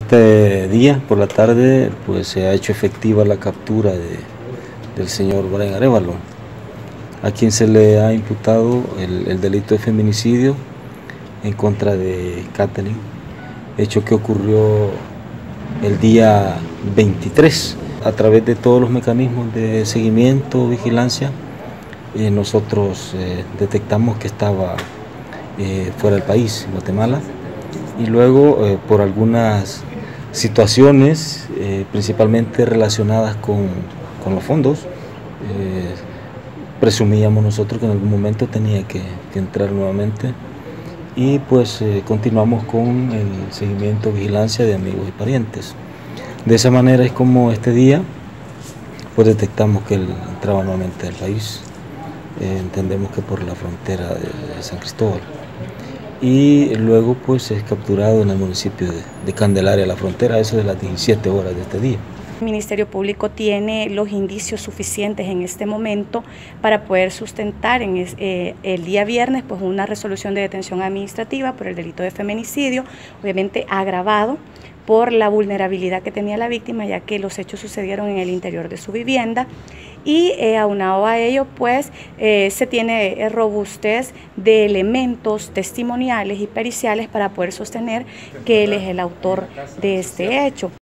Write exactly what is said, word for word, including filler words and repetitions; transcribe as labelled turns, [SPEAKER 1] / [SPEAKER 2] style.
[SPEAKER 1] Este día, por la tarde, pues se ha hecho efectiva la captura de, del señor Brian Arévalo, a quien se le ha imputado el, el delito de feminicidio en contra de Catherine, hecho que ocurrió el día veintitrés. A través de todos los mecanismos de seguimiento, vigilancia, eh, nosotros eh, detectamos que estaba eh, fuera del país, en Guatemala, y luego eh, por algunas situaciones, eh, principalmente relacionadas con, con los fondos, eh, presumíamos nosotros que en algún momento tenía que, que entrar nuevamente, y pues eh, continuamos con el seguimiento, vigilancia de amigos y parientes. De esa manera es como este día pues detectamos que él entraba nuevamente al país, eh, entendemos que por la frontera de, de San Cristóbal, y luego pues es capturado en el municipio de, de Candelaria, la frontera, eso de las diecisiete horas de este día.
[SPEAKER 2] El Ministerio Público tiene los indicios suficientes en este momento para poder sustentar en es, eh, el día viernes pues una resolución de detención administrativa por el delito de feminicidio, obviamente agravado por la vulnerabilidad que tenía la víctima, ya que los hechos sucedieron en el interior de su vivienda, y eh, aunado a ello pues eh, se tiene robustez de elementos testimoniales y periciales para poder sostener que él es el autor de este hecho.